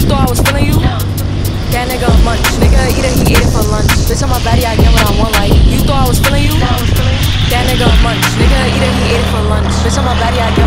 thought I was feeling you? That nigga a munch. Nigga eat it, he ate it for lunch. Bitch, on my body, I get what I want, like. You thought I was feeling you? That nigga a munch. Nigga eat it, he ate it for lunch. Bitch, on my body, I get